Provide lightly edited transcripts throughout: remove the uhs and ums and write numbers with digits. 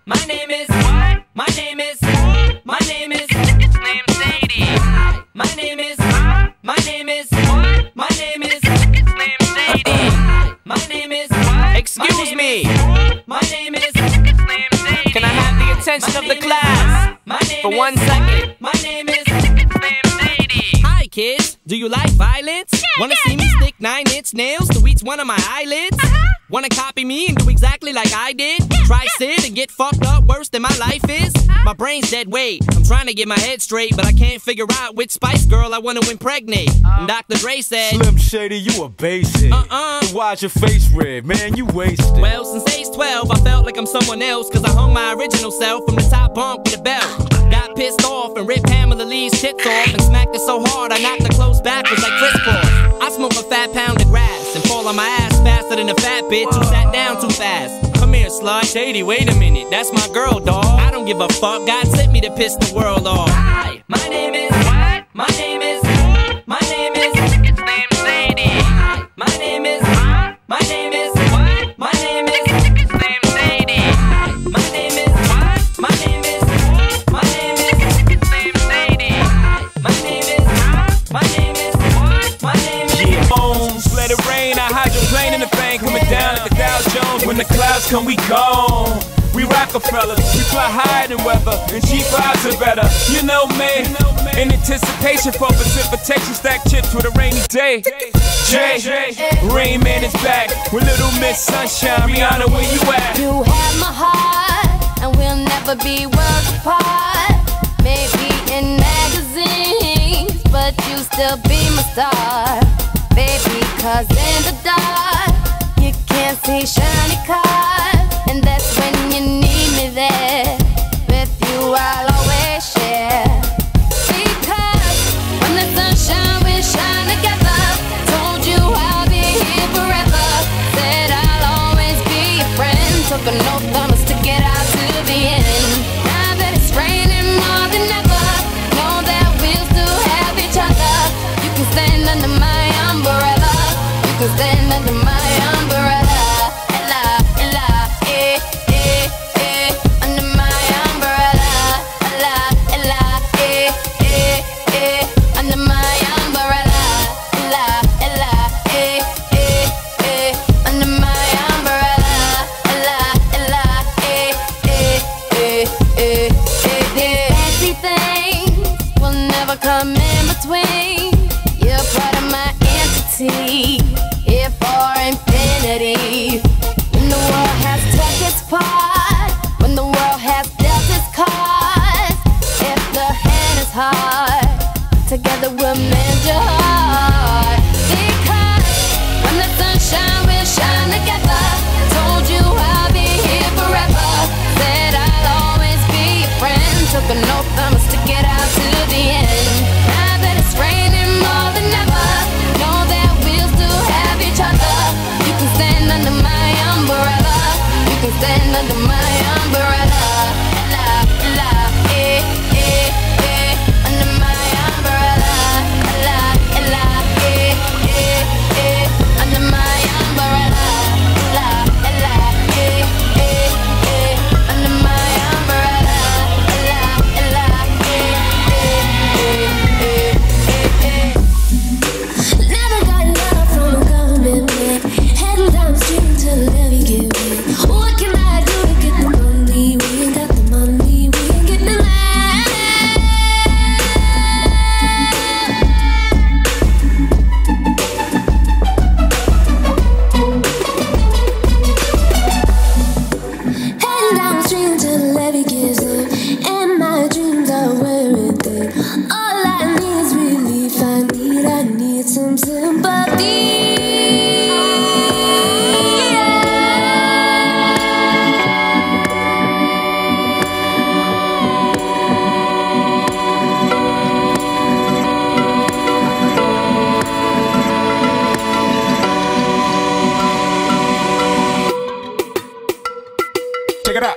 My name is. What? My name is. My name is. It's named Sadie. My name is. My name is. What? My name is. It's named Sadie. My name is. What? Excuse me. My name is. It's named Sadie. Can I have the attention of the class for 1 second? My name is. It's named Sadie. Hi kids, do you like violence? Wanna see me stick 9-inch nails to each one of my eyelids? Wanna copy me and do exactly like I did? Try sit and get fucked up worse than my life is? My brain's dead weight. I'm trying to get my head straight, but I can't figure out which Spice Girl I wanna impregnate. And Dr. Dre said, Slim Shady, you a basic. So why's your face red? Man, you wasted. Well, since age 12, I felt like I'm someone else, cause I hung my original self from the top bunk with a belt. Got pissed off and ripped Pamela Lee's tits off and smacked her so hard I knocked her clothes backwards like Chris Paul. I smoke a fat pound of grass and fall on my ass faster than a fat bitch who sat down too fast. Come here, slut. Shady, wait a minute, that's my girl, dawg. I don't give a fuck, God sent me to piss the world off. Hi, my name is. What? My name is. My name is. It's named Sadie. My name is. My name is. What? My name is. It's named Sadie. My name is. What? My name is. My name is. It's named Sadie. My name is. My name is. What? My name is. Yeah, bones, let it rain. I hydroplane in the bank, coming down like the Dow Jones. When the clouds come, we gone. We Rockefeller, we fly higher than weather, and cheap vibes are better. You know me, in anticipation for precipitation, stack chips with a rainy day. Jay, Rain Man is back with Little Miss Sunshine. Rihanna, where you at? You have my heart, and we'll never be worlds apart. Maybe in magazines, but you still be my star. Baby, cause in the dark, you can't see shiny cars. And that's when you need me there. With you I'll always share. Because when the sunshine we shine together. Told you I'll be here forever. Said I'll always be your friend. Took an oath, I'ma stick it out to the end. Now that it's raining more than ever, know that we'll still have each other. You can stand under my umbrella. You can stand under my umbrella. Come in between. You're part of my entity, here for infinity. When the world has took its part, when the world has dealt its cards, if the hand is hard, together we'll mend your heart. Because when the sunshine will shine together. Told you I'll be here forever. Said I'll always be your friend. Took an oath, I'ma stick it out to the end. Now that it's raining more than ever, know that we'll still have each other. You can stand under my umbrella. You can stand under my umbrella. La, la, eh, eh, eh. Under my umbrella. La, la, eh, eh, eh. Under my umbrella. La, la, eh, eh, eh. Under my umbrella. La, la, eh, eh, eh, eh, eh. Never got love from a government man. Heading down the street until the levy get rid. What can I do to get the money? We ain't got the money, we ain't getting the land. Heading down the street until the levy gives in. And my dreams are wearing thin. All I need is relief. I need some sympathy. Check it out.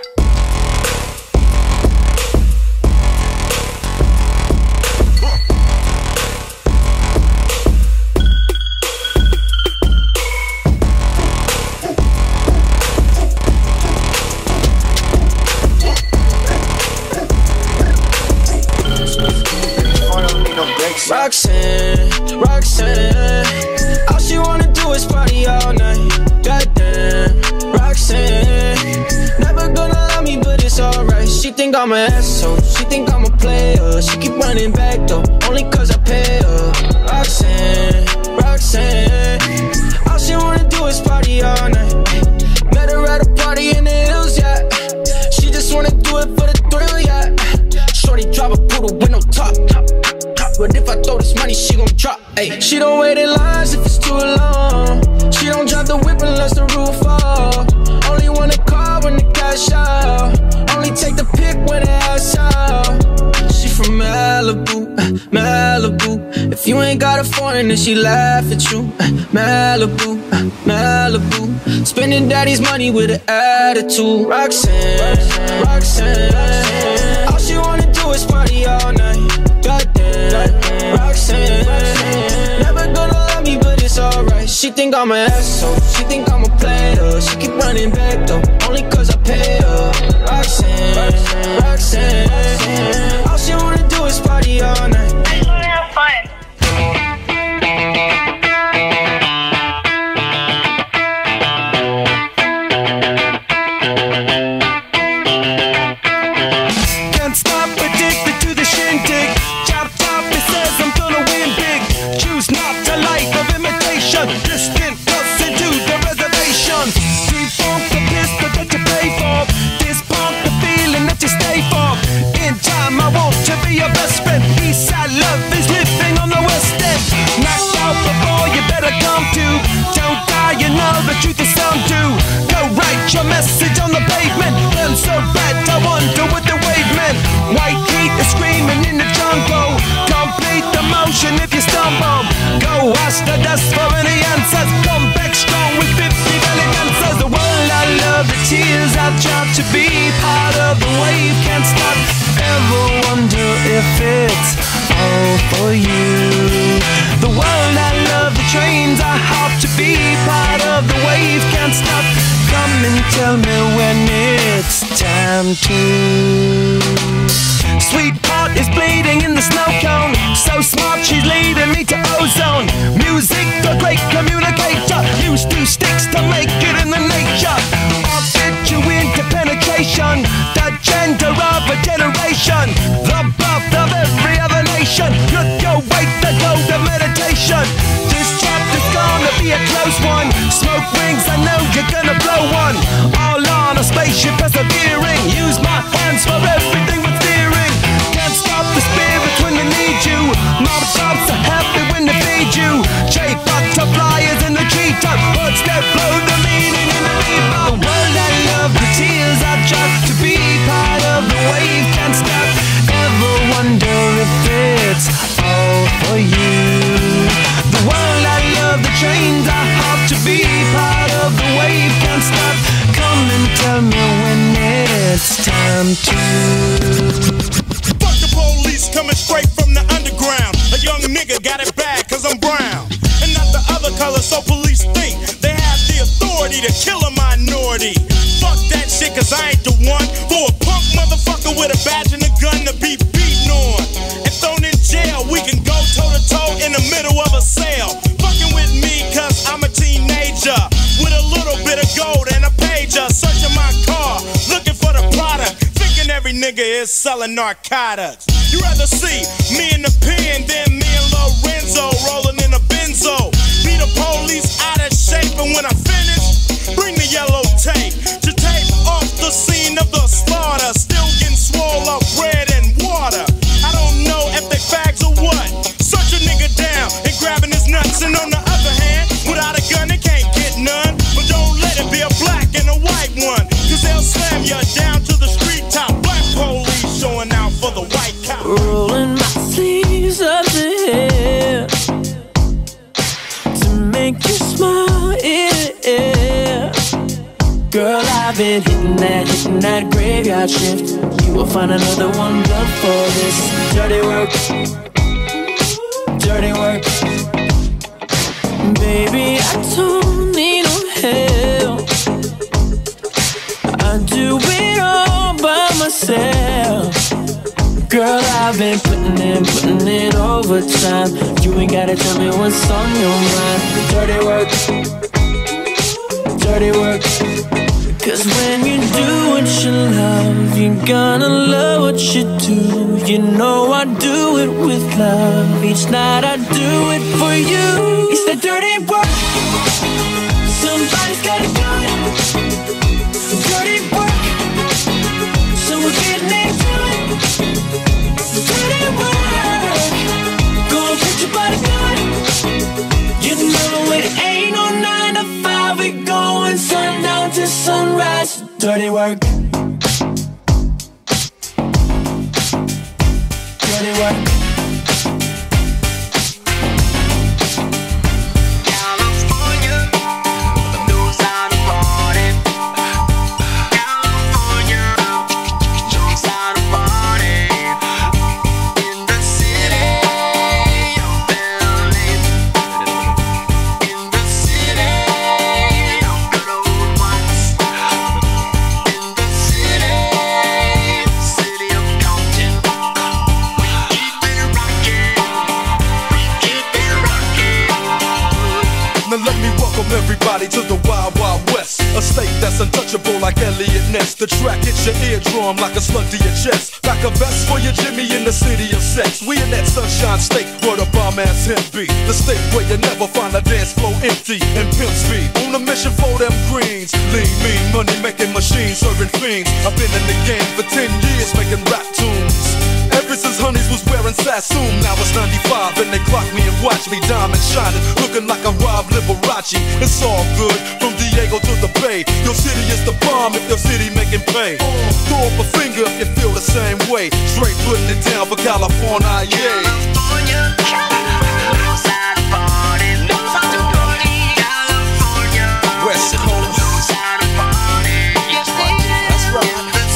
She think I'm an asshole, she think I'm a player. She keep running back though, only cause I pay her. Roxanne, Roxanne, all she wanna do is party all night. Met her at a party in the hills, yeah. She just wanna do it for the thrill, yeah. Shorty drive a poodle with no top. But if I throw this money, she gon' drop. Ay. She don't wait in lines if it's too long. She don't drive the whip unless the roof off. Only wanna call when the cash out. Only take the pic when the ass out. She from Malibu, Malibu. If you ain't got a foreign, then she laugh at you. Malibu, Malibu. Spending daddy's money with an attitude. Roxanne, Roxanne. All she wanna do is party all night. Goddamn, Roxanne. Never gonna love me, but it's alright. She think I'm an asshole, she think I'm a player. She keep running back though, only cause I pay her. Roxanne, Roxanne. All she wanna do is party all night. I just wanna have fun. Can't stop, addicted to the shindig. Chop top, it says I'm gonna win big. Choose not a life of imitation. Distant us into the reservation. Defunct the pistol that you pay for. Dispunk the feeling that you stay for. In time, I want to be your best friend. Eastside love is living on the west end. Knocked out before you better come to. Don't die, you know the truth is some do. Go write your message on the pavement. Burn so bad, I wonder what the wave meant. White heat is screaming in the jungle. Complete the motion if you stumble. Go wash the dust for any answers. Come back strong with 50 valid answers. The world I love, the tears I've dropped to be part of the wave. Can't stop, ever wonder if it's all for you. The world I love, the trains I hop to be part of the wave. Can't stop, come and tell me when it's time to. Sweetheart is bleeding in the snow cone. So smart, she's leading me to ozone. Music, the great communicator. Used two sticks to make it in the nature. I'll fit you into penetration. The gender of a generation. The birth of every other nation. Look your way to go to meditation. This chapter's gonna be a close one. Smoke rings, I know you're gonna blow one. All on a spaceship persevering. Use my hands for everything but steering. Can't stop the spirit when they need you. Mom tops are happy when they feed you. J butterflies in the treetop. Words that blow the meaning in the bebop. The world I love, the tears I drop to be part of the wave. Can't stop, ever wonder if it's all for you. The world I love, the trains I hop to be part of the wave. Can't stop, come and tell me when it's time to. Fuck the police coming straight from the underground. A young nigga got it bad cause I'm brown. And not the other color, so police think they have the authority to kill a minority. Fuck that shit cause I ain't the one for a punk motherfucker with a badge and a gun to be beaten on and thrown in jail. We can go toe to toe in the middle of a sale. Fucking with me cause I'm a teenager with a little bit of gold and a pager. Searching my car, looking for the product. Thinking every nigga is selling narcotics. You rather see me in the pen than me and Lorenzo rolling in a benzo. Be the police out of shape, and when I finish, bring the yellow tape to tape off the scene of the slaughter. Still getting swole up bread and water. I don't know if they fags or what. Search a nigga down and grabbing his nuts, and on the other hand, without a gun they can't get none. But don't let it be a black and a white one, cause they'll slam you down to the street top. Black police showing out for the white cop. Rolling my sleeves up the hill to make you smile, yeah. Girl, I've been hitting that graveyard shift. You will find another one built for this. Dirty work, dirty work. Baby, I don't need no help. I do it all by myself. Girl, I've been putting in overtime. You ain't gotta tell me what's on your mind. Dirty work, dirty work. Cause when you do what you love, you're gonna love what you do. You know I do it with love. Each night I do it for you. It's the dirty work. Somebody's gotta do it. Dirty work. So we're getting into it. Dirty work. Go and put your body down. You know it ain't no 9 to 5. We going sundown to sunrise. Dirty work. Dirty work. Everybody to the Wild Wild West, a state that's untouchable like Elliot Ness. The track hits your eardrum like a slug to your chest. Pack a vest for your Jimmy in the city of sex. We in that sunshine state where the bomb ass him be. The state where you never find a dance floor empty and pimp speed. On a mission for them greens. Lean, mean, money making machines, serving fiends. I've been in the game for 10 years making rap tunes. Ever since Honeys was wearing Sassoon, now it's 95 and they clock me and watch me diamond shining, looking like a Rob Liberace. It's all good from Diego to the Bay. Your city is the bomb if your city making pay. Throw up a finger if you feel the same way. Straight putting it down for California, yeah. West Coast. That's right.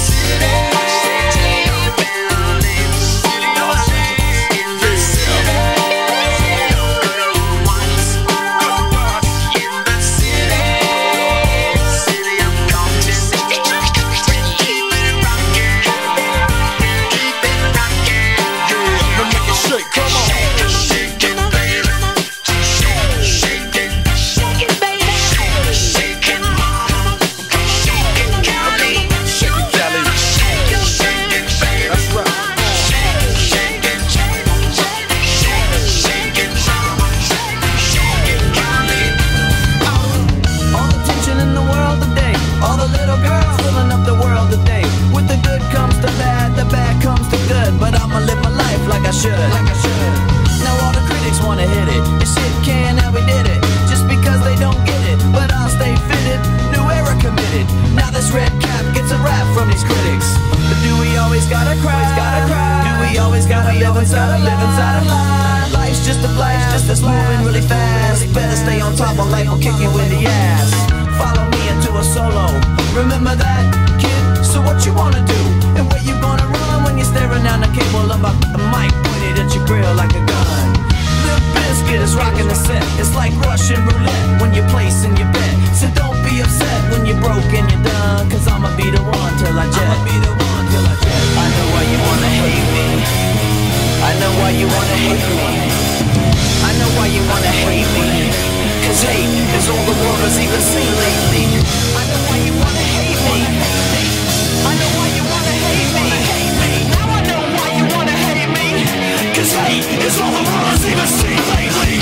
Now all the critics wanna hit it. This shit can, how we did it. Just because they don't get it, but I'll stay fitted. New era committed. Now this red cap gets a rap from these critics. But do we always gotta cry? Do we always gotta live inside a lie? Life's just a blast, that's moving really fast. Better stay on top or life will kick you in the ass. Follow me into a solo. Remember that, kid? So what you wanna do? And where you gonna run when you're staring down the cable of the mic pointed at your grill like a gun? Limp Bizkit is rocking the set. It's like Russian roulette when you're placing your bet. So don't be upset when you're broke and you're done, cause I'ma be the one till I jet. I know why you wanna hate me. I know why you wanna hate me. I know why you wanna hate me. Cause hate is all the world has even seen lately. I know why you wanna hate me. I know why you wanna hate me. Now I know why you wanna hate me. Cause hate is all the world has even seen lately.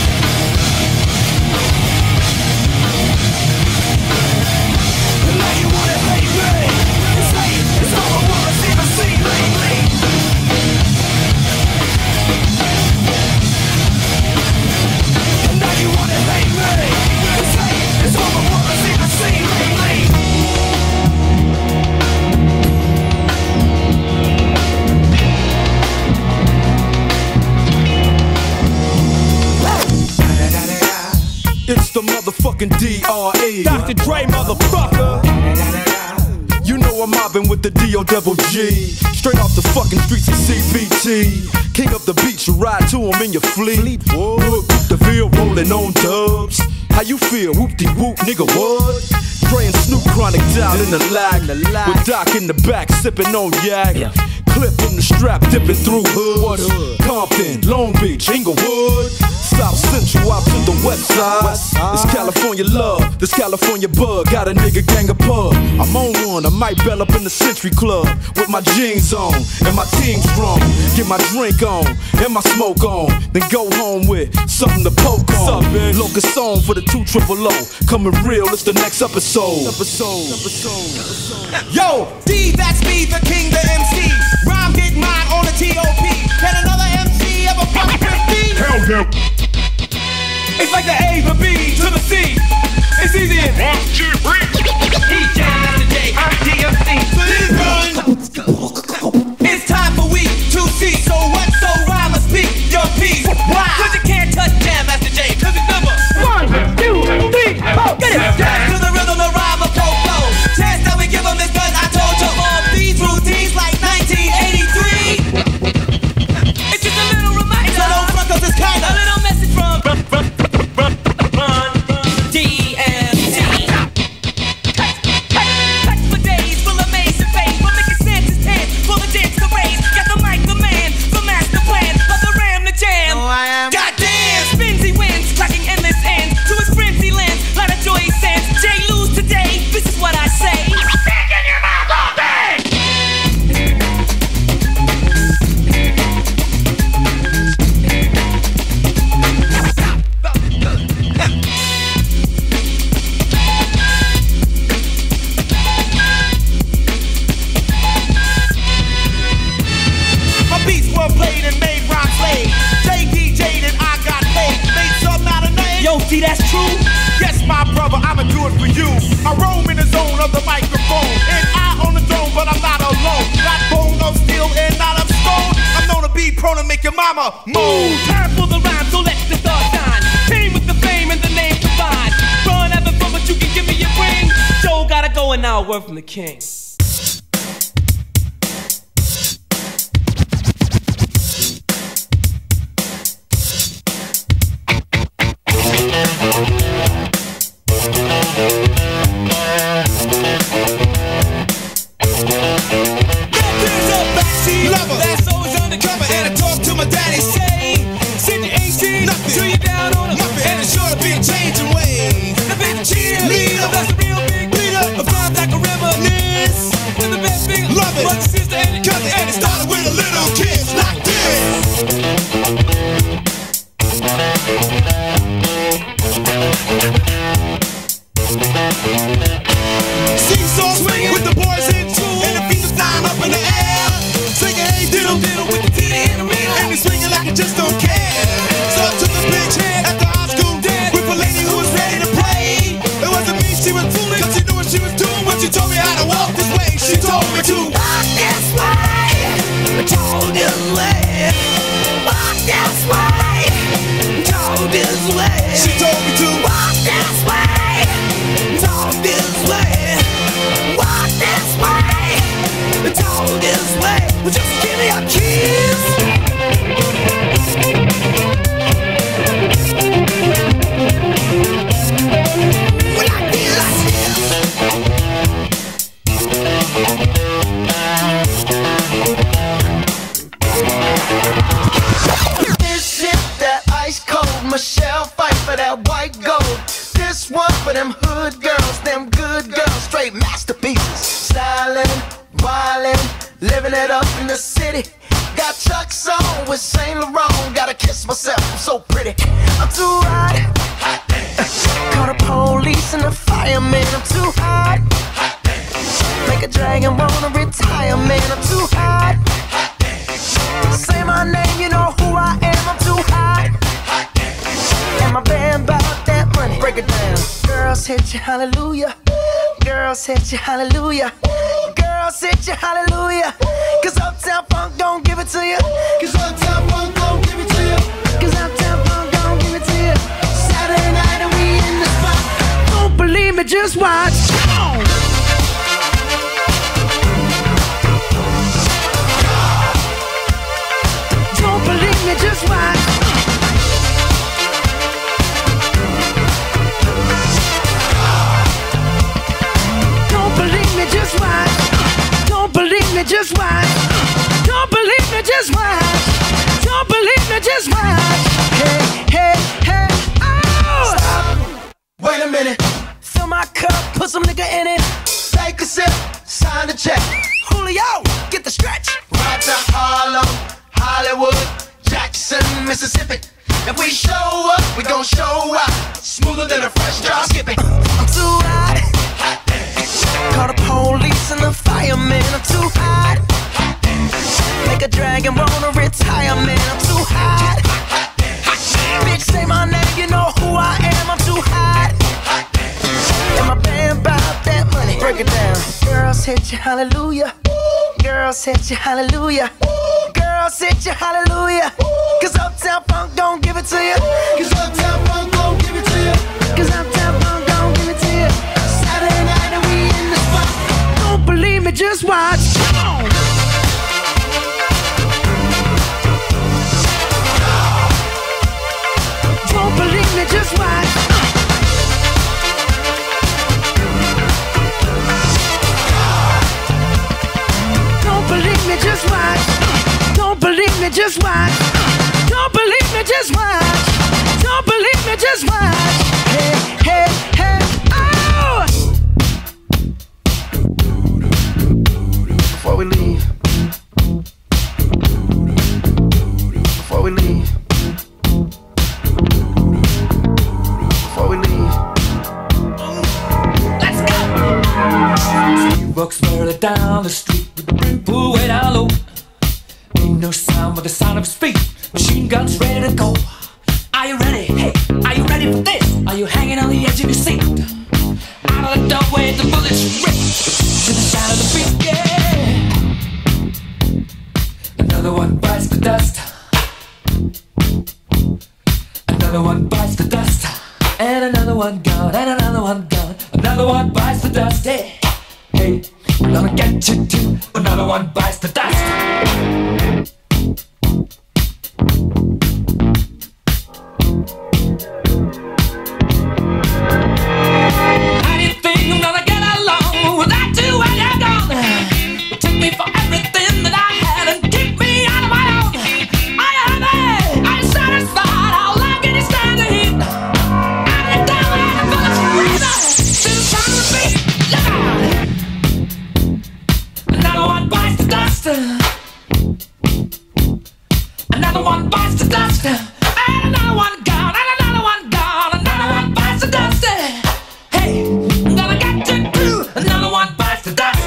Now you wanna hate me. Cause hate is all the world has even seen lately. And now you wanna hate me. Cause hate is all the world has even seen lately. It's the motherfucking D.R.E. Dr. Dre, motherfucker. You know I'm mobbing with the D.O. Double G. Straight off the fucking streets of CBT. King up the beach, you ride to him in your fleet. Look, the field rolling on dubs. How you feel? Whoop-de-whoop, nigga, what? Dre and Snoop Chronic down in the lag. With Doc in the back, sipping on yak. Clip in the strap, dipping through hood. What hood? Compton, Long Beach, Inglewood, South Central out to the west side. This California love, this California bug. Got a nigga gang of pub. I'm on one, I might bell up in the Century Club with my jeans on and my team strong. Get my drink on and my smoke on, then go home with something to poke on. Locus song for the 200. Coming real, it's the next episode. Yo, D, that's me, the king, the MC. Rhyme get mine on the T.O.P. Can another MC ever fuck with me? Hell no. It's like the A, the B to the C. It's easy as 1, 2, 3. He's Jam Master Jay, I'm DMC. So this run. It's time for week 2C. So what? So rhyme or speak your piece. Why? Cause you can't touch Jam Master Jay. Cause it's number 1, 2, 3, 4. Get it. Dance to the rhythm, the rhyme of Popo. Chance that we give them is cause I told you all these routines like 1983. It's just a little reminder. So don't front cause it's kinda a little message from DMC. Touch for days, full of maze and faith. We're making sense, it's 10, full of dance to raise. Got the mic, the man, the master plan. But the ram, the jam. Oh, I am. Goddamn! Spins, he wins, clacking endless ends. To his frenzy lands, lot of joy he sends. Jay lose today, this is what I say. Back in your mouth all day! My beats were played and made rhymes laid. Jay DJ'd and I got paid. Made some out of name. Yo, D, that's true? Yes, my brother, I'ma do it for you. I roam in the zone of the microphone. And I on the throne, but I'm not alone. Not bone of steel and not of stone. I'm known to be prone to make your mama move. Time for the rhyme, so let the thought shine. Team with the fame and the name combined. Run having fun, but you can give me your ring. Joe gotta go and now a word from the king. That's always undercover, and I talk to my daddy, say, send your ain't seen nothing till you down on a muffin, and it's sure to be a changing way. The big cheerleader, that's a real big leader. A vibe like a reminisce. With the best thing, love it. Brother, sister, and your cousin, and it started with a little kid like this. Seesaw swinging with the boys in tune, and the feet is flying up in the air. Singing hey diddle diddle with the titty in the middle, and he's swinging like he just don't care. So I took a big chance at the high school dance with a lady who was ready to play. It wasn't me, she was fooling, cause she knew what she was doing when she told me how to walk this way. She told me to walk this way, told this way, walk this way, told this way. She told me to walk this way, told this way, walk this way, told this way. Well, just give me your keys. Well, I feel like this is that ice cold Michelle fight for that white gold. This one for them hood girls, them good girls, straight masterpieces. Styling, wildin', living it up in the city. Got Chuck's on with Saint Laurent. Gotta kiss myself, I'm so pretty. I'm too hot. Call the police and the fireman. I'm too hot. Make a dragon wanna retire, man. I'm too hot. Say my name, you know who I am. I'm too hot. And my band bought that money. Break it down. Girls hit you, hallelujah. Girls hit you, hallelujah. Girls hit you, hallelujah. Cause Uptown Funk don't give it to you. Cause Uptown Funk don't give it to you. Cause Uptown Funk don't give it to you. Saturday night and we in the spot. Don't believe me, just watch. Don't believe me, just watch. Don't believe me, just watch. Don't believe me, just watch. sip it. If we show up, we gon' show out. Smoother than a fresh drop skipping. I'm too hot. Call the police and the fireman. I'm too hot. Make a dragon wanna retire, man. I'm too hot. Bitch, say my name, you know who I am. I'm too hot. And my band bout that money. Break it down. Girls hit you, hallelujah. Girls hit you, hallelujah. Girls hit you, hallelujah. Cause Uptown Funk don't give it to you. Cause Uptown Funk don't give it to you. Cause Uptown Funk don't give it to you. Saturday night and we in the spot. Don't believe me, just watch. Come on. Don't believe me, just watch. Don't believe me, just watch. Don't believe me, just watch. Don't believe me, just watch. Don't believe me, just watch. Hey, hey, hey, oh! Before we leave. Before we leave. Before we leave. Let's go! He walks further down the street with the brim pulled way down low. Ain't no sound but the sound of his feet. Machine guns ready to go. Are you ready? Hey, are you ready for this? Are you hanging on the edge of your seat? Out of the doorway, the bullets rip to the sound of the beat. Yeah. Another one bites the dust. Another one bites the dust. And another one gone. And another one gone. Another one bites the dust. Hey, hey, I'm gonna get you too. Another one bites the dust. How do you think I'm gonna get along without you when you're gone? You took me for everything that I had and keep me out of my own. Are you happy? Are you satisfied? How long can you stand the heat? Out of the down and the bullets breathe to the sound of the beat. Look out! Another one bites the dust. Another one bites the dust. And another one gone. And another one gone. Another one bites the dust. Hey, I'm gonna get you too. Another one bites the dust.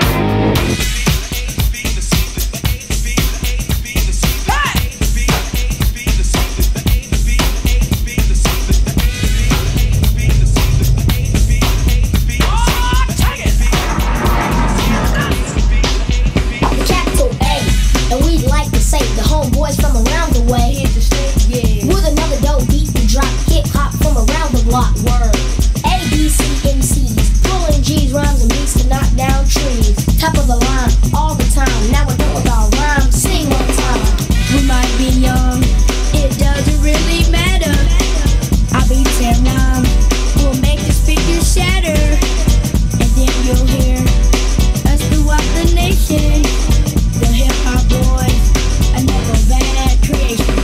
Capital A, and we'd like to say the homeboys from around the way. With another dope beat to drop hip hop from around the block. Word. A, B, C, MCs, pulling G's, rhymes and beats to knock down trees. Top of the line all the time. Now we're done with our rhymes. Sing one time. We might be young, it doesn't really matter. I'll be 10-9, we'll make the speakers shatter, and then you'll hear us throughout the nation. The hip hop boys, another bad creation.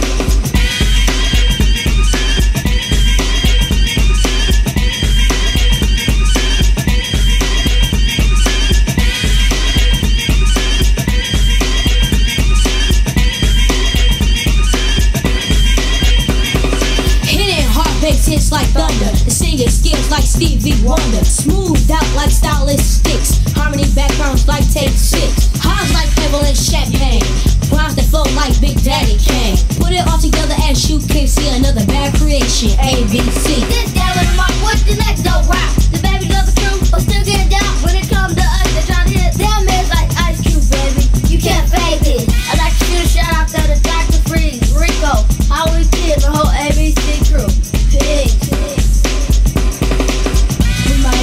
Hitting hard bass hits like thunder. The singing skills like Stevie Wonder. Smoothed out like stylist sticks. Harmony backgrounds like Take 6. Highs like Evelyn Champagne. Rhymes that flow like Big Daddy Kane. Put it all together as you can see. Another bad creation. ABC. This guy with a mark, what's the next dope rap? The baby love the crew, but still getting down. When it comes to us, they're trying to hit them is like Ice Cube, baby. You can't fake it. I'd like to shoot a shout out to the Dr. Freeze, Rico, Howard Kid, the whole ABC crew. Peace. We might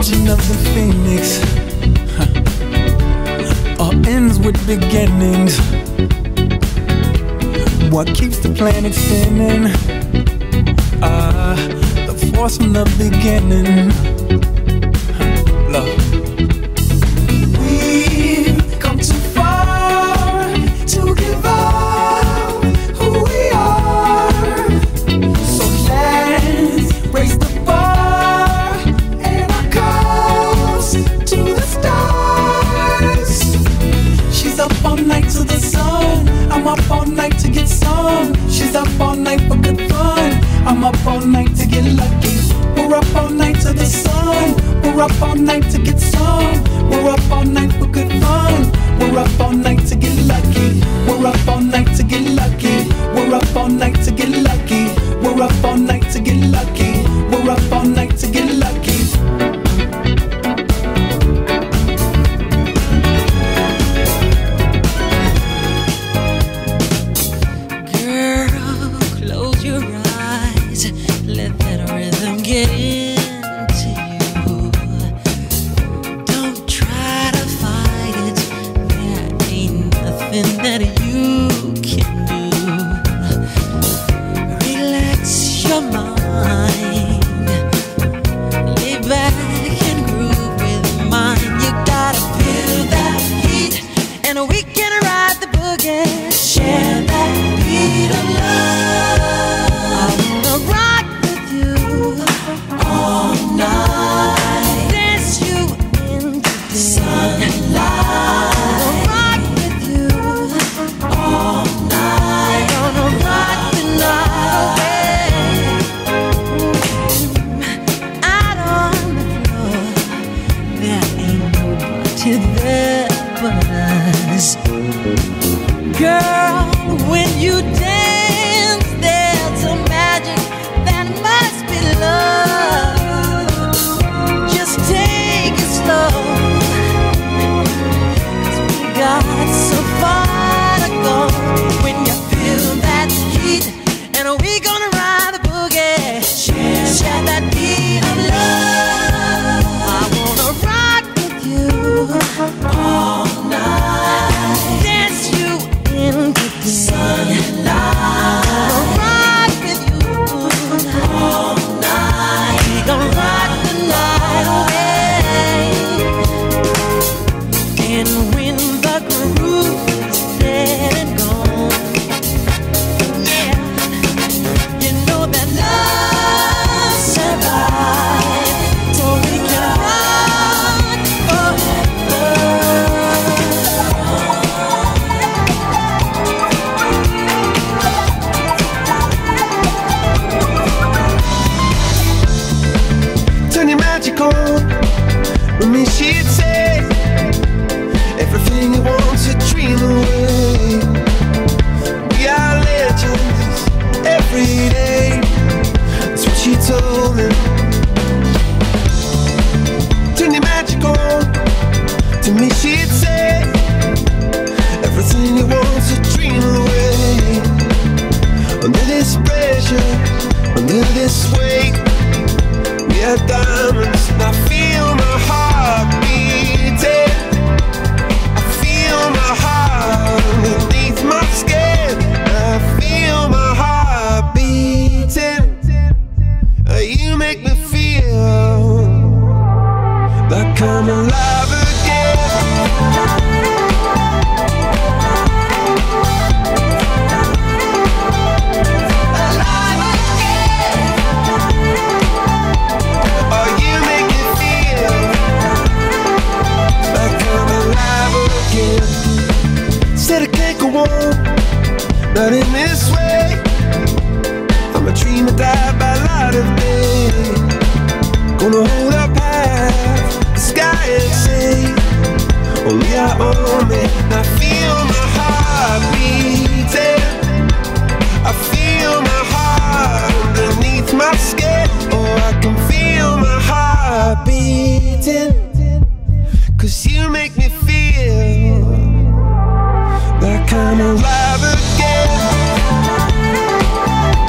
origin of the phoenix all ends with beginnings. What keeps the planet spinning? The force from the beginning. Love. We've come too far to give up who we are. So let's raise the bar and our cups to the stars. She's up all night to the sun. I'm up all night to get some. She's up all night for good fun. I'm up all night to get lucky. We're up all night to the sun. We're up all night to get some. We're up all night for good fun. We're up all night to get lucky. We're up all night to get lucky. We're up all night to get lucky. We're up all night to get lucky. We're up all night to get lucky.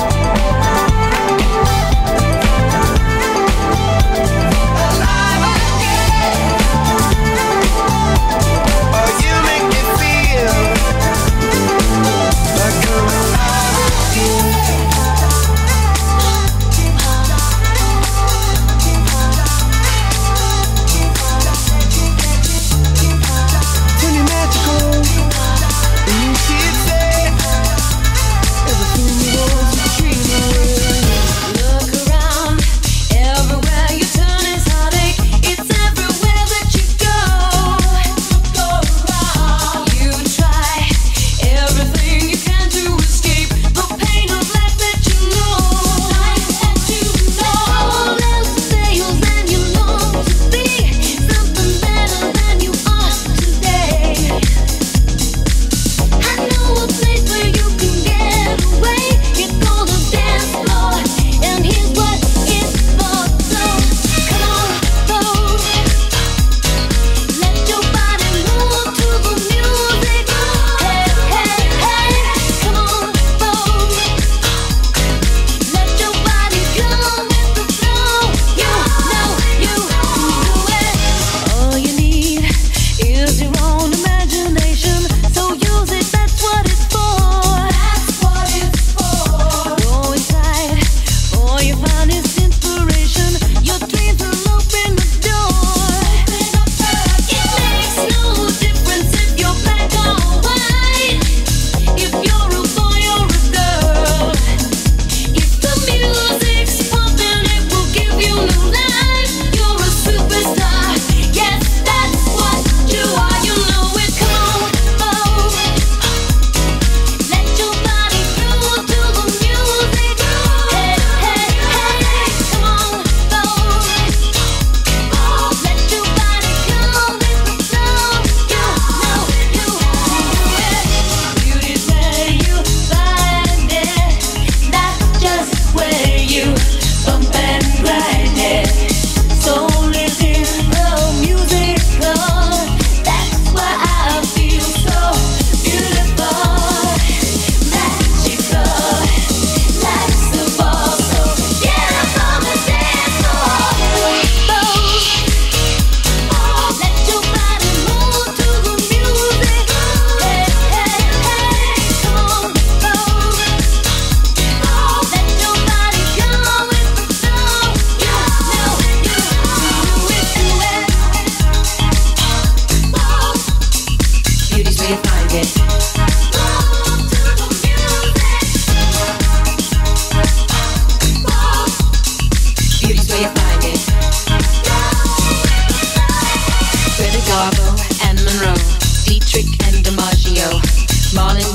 Alive again.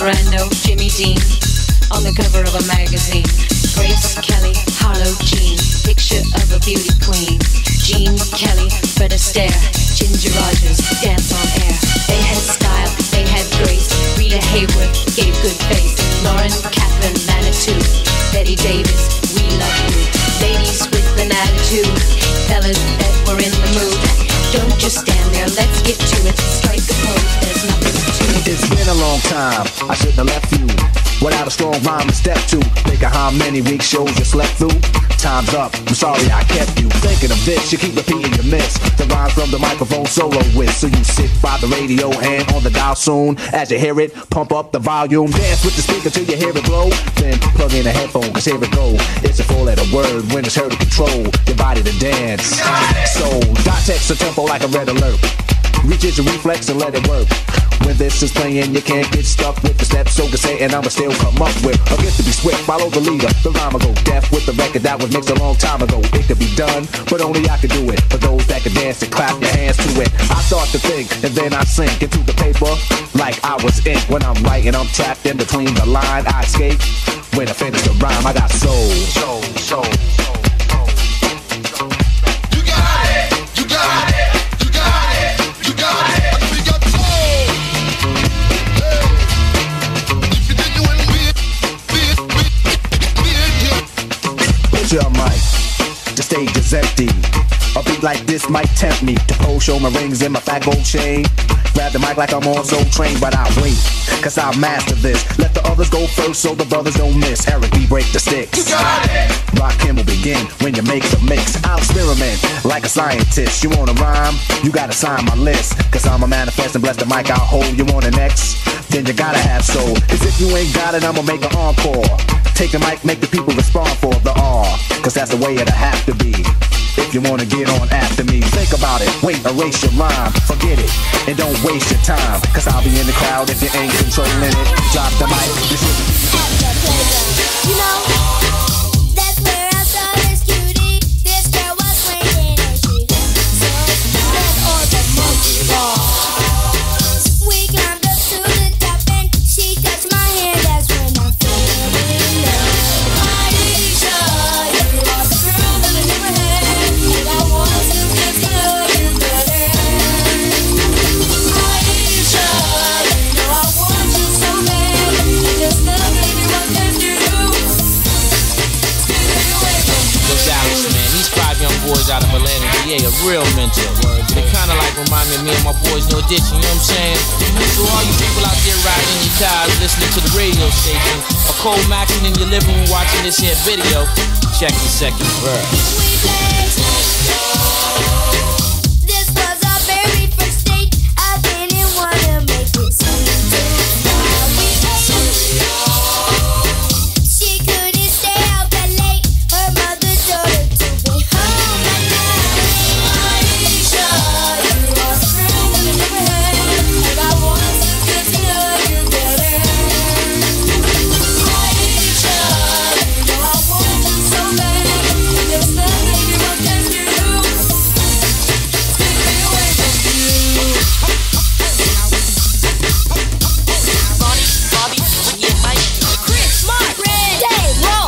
Brando, Jimmy Dean, on the cover of a magazine. Grace Kelly, Harlow Jean, picture of a beauty queen. Jean Kelly, Fred Astaire, Ginger Rogers, dance on air. They had style, they had grace. Rita Hayworth gave good face. Lauren Catherine Manitou, Betty Davis, we love you. Ladies with an attitude, fellas that were in the mood. Don't just stand there, let's get to it. Strike a pose, there's nothing to it. It's been a long time, I shouldn't have left you without a strong rhyme to step to. Think of how many weak shows you slept through. Time's up, I'm sorry I kept you thinking of this. You keep repeating your miss the rhymes from the microphone solo with. So you sit by the radio, hand on the dial soon. As you hear it, pump up the volume. Dance with the speaker till you hear it blow. Then plug in a headphone, cause here it go. It's a four-letter word when it's heard to control your body to dance. So dot text a tempo like a red alert. Reaches your reflex and let it work. When this is playing, you can't get stuck with the steps. So to say, and I'ma still come up with a gift to be swift. Follow the leader, the rhyme will go deaf with the record that was mixed a long time ago. It could be done, but only I could do it. For those that can dance and clap your hands to it. I start to think, and then I sink into the paper like I was ink. When I'm writing, I'm trapped in between the line. I escape when I finish the rhyme. I got soul. You got it. You got it. You got it. You got it. Your mic, the stage is empty. A beat like this might tempt me to pose, show my rings and my fat gold chain. Grab the mic like I'm on Soul Train, but I wait, cause I'll master this. Let the others go first so the brothers don't miss. Eric B, break the sticks. You got it. Rock him will begin when you make the mix. I'll experiment like a scientist. You wanna rhyme? You gotta sign my list. Cause I'm a manifest and bless the mic I'll hold. You want an X? Then you gotta have soul. Cause if you ain't got it, I'ma make an encore. Take the mic, make the people respond for the R. Cause that's the way it'll have to be. If you wanna get on after me, think about it. Wait, erase your rhyme, forget it, and don't waste your time. Cause I'll be in the crowd if you ain't controlling it. Drop the mic. You know, that's where I saw this cutie. This girl was swinging and she so that's all the monkey ball. We climbed up to the top and she touched my hand. That's when I fell in love. Aisha, you are the girl that I never had, and I want to get to know you better. Aisha, you know I want you so bad. Just love baby, what can you do? Yo, Dallas, man, these 5 young boys out of Atlanta, VA, a real mentor. They kinda like remind me of me and my boys No Ditch, you know what I'm saying? So all you people out there riding your cars, listening to the radio station, or cold maxing in your living room watching this here video, check the second verse. This was our very first date. I didn't wanna make it seem too far. She couldn't stay out that late. Her mother told her to be home at night. Aisha, you are the girl that I never had, and I want to get to know you better. Aisha, you know I want you so bad. Just love baby, what can you do? Chris Mark, Red Day, roll.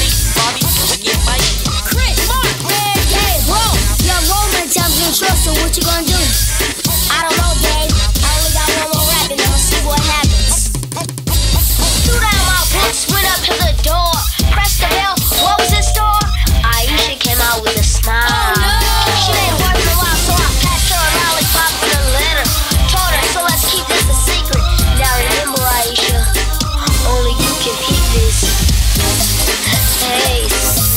Chris Mark, Red Day, roll. Young Roman time's getting short, so what you gonna do? I don't know, babe. I only got one more rap and I'll see what happens. Threw down my boots, went up to the door, pressed the bell. What was in store? Aisha came out with a smile. Oh no! She ain't worth a while, so I passed her a lollipop with a letter. Told her, so let's keep this a secret. Now remember, Aisha, only you can keep this. Hey.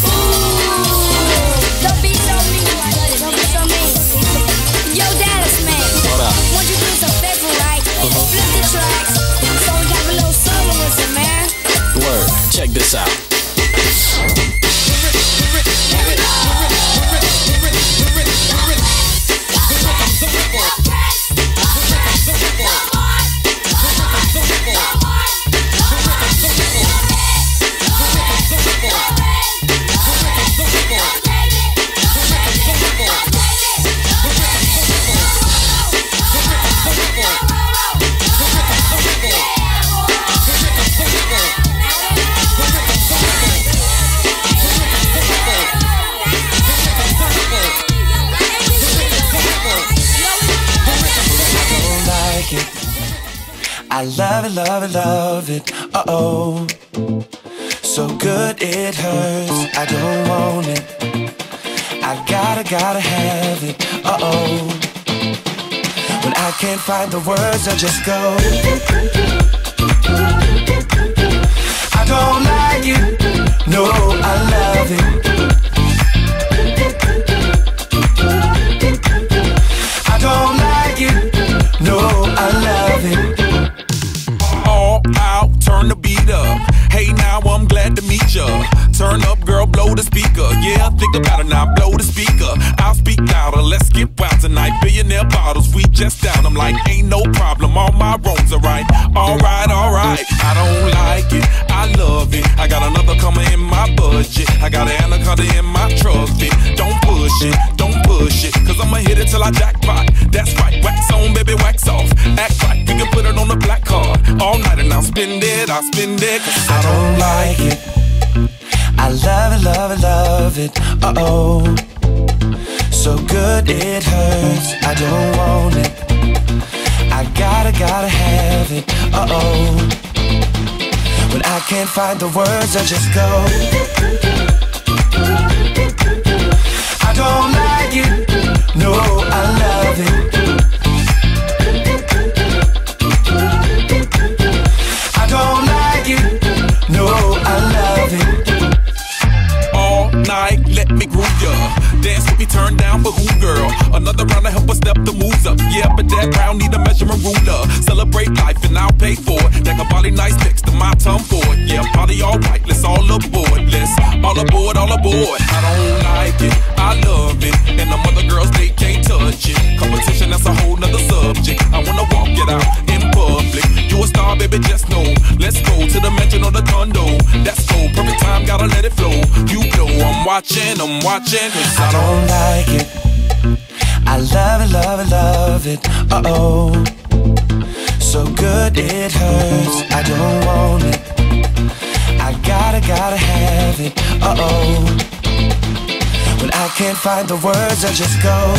Don't be so mean, don't be so mean. Yo, Dallas, man. What up? Won't you do us a favor, right? Flip the tracks, so we got a little soloism, man. Word, check this out. love it, love it, love it. Uh-oh. So good it hurts. I don't want it. I gotta have it. Uh-oh. When I can't find the words, I just go. I don't like it. No, I love it. I don't like it. No, I love it. All out, turn the beat up. Hey, now I'm glad to meet ya. Turn up, girl, blow the speaker. Yeah, think about it now, blow the speaker. I'll speak louder, let's get wild tonight. Billionaire bottles, we just down. I'm like, ain't no problem, all my wrongs are right. Alright, alright, I don't like it, I love it. I got another coming in my budget. I got an anaconda in my truck fit. Don't push it, cause I'ma hit it till I jackpot. That's right, wax on, baby, wax off. Act right, we can put it on the black card. All night and I'll spend it, cause I don't like it. I love it, love it, love it. Uh-oh. So good it hurts. I don't want it. I gotta have it. Uh-oh. When I can't find the words, I just go. I don't like it. No, I love it. I don't like it. No, I love it. All night, let me groove ya. Dance with me, turn down for who, girl? Another round to help us step the moves up. Yeah, but that round need a measurement ruler. Celebrate life and I'll pay for it. That body nice next to my tongue for it. Yeah, party all right, let's all aboard. Let's all aboard, all aboard. I don't like it, I love it. And the other girls, they can't touch it. Competition, that's a whole nother subject. I wanna walk it out in public. You a star, baby, just know. Let's go to the mansion or the condo. That's go, perfect time, gotta let it flow. You know I'm watching, cause I don't like it. I love it, love it, love it. Uh-oh. So good it hurts. I don't want it. I gotta have it. Uh-oh. When I can't find the words, I just go.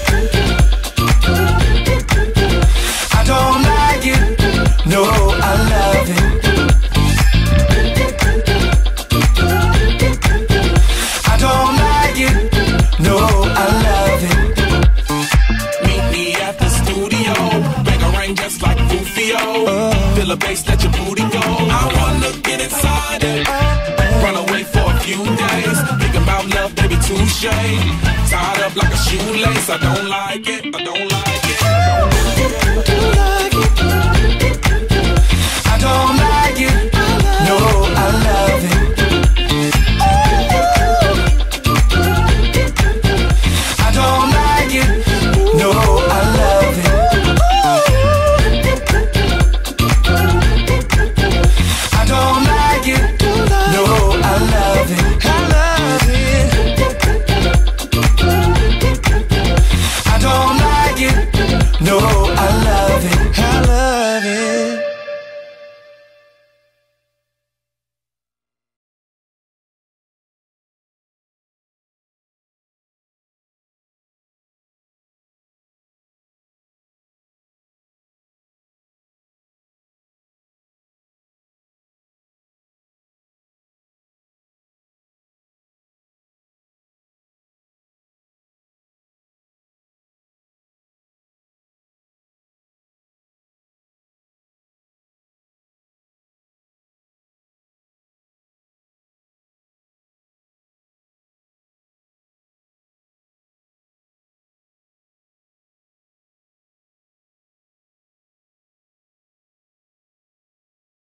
I don't like it. No, I love it. I don't like it. No, I love it. Meet me at the studio. Bang a ring just like Rufio. Feel a bass, let your booty go. I wanna get inside it. Run away for a few days. Think about love, baby, touche. Tied up like a shoelace. I don't like it.